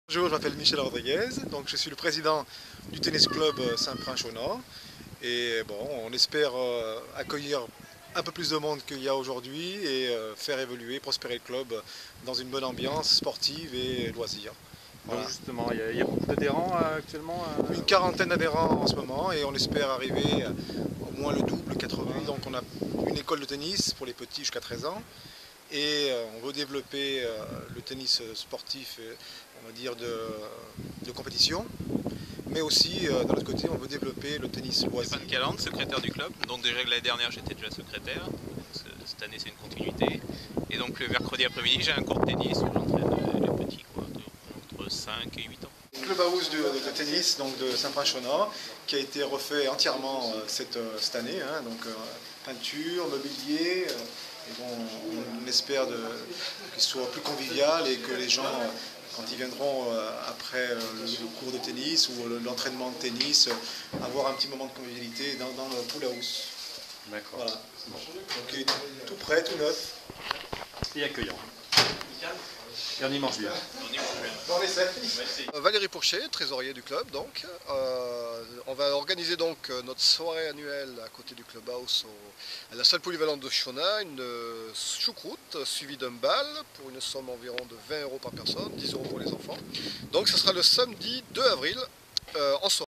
Bonjour, je m'appelle Michel Rodriguez, donc je suis le président du tennis club Saint-Prin-Chaunat et bon, on espère accueillir un peu plus de monde qu'il y a aujourd'hui et faire évoluer, prospérer le club dans une bonne ambiance sportive et loisirs. Donc Voilà. justement, il y a beaucoup d'adhérents actuellement Une quarantaine d'adhérents en ce moment et on espère arriver au moins le double, 80. Donc on a une école de tennis pour les petits jusqu'à 13 ans. Et on veut développer le tennis sportif, on va dire de compétition, mais aussi d'un autre côté, on veut développer le tennis loisir. Stéphane Calande, secrétaire du club. Donc déjà l'année dernière j'étais déjà secrétaire. Cette année c'est une continuité. Et donc le mercredi après-midi j'ai un cours de tennis où j'entraîne les petits entre 5 et 8 ans. Le clubhouse de tennis donc de Saint-Prin-Chaunat qui a été refait entièrement cette année, hein, donc peinture, mobilier. Et bon, on espère qu'il soit plus convivial et que les gens, quand ils viendront après le cours de tennis ou l'entraînement de tennis, avoir un petit moment de convivialité dans le pool house. D'accord. Voilà. Donc il est tout prêt, tout neuf. Et accueillant. Et on y mange bien. On essaie. Valérie Pourchet, trésorier du club donc. On va organiser donc notre soirée annuelle à côté du clubhouse à la salle polyvalente de Chaunat, une choucroute suivie d'un bal pour une somme environ de 20 € par personne, 10 € pour les enfants. Donc ce sera le samedi 2 avril en soirée.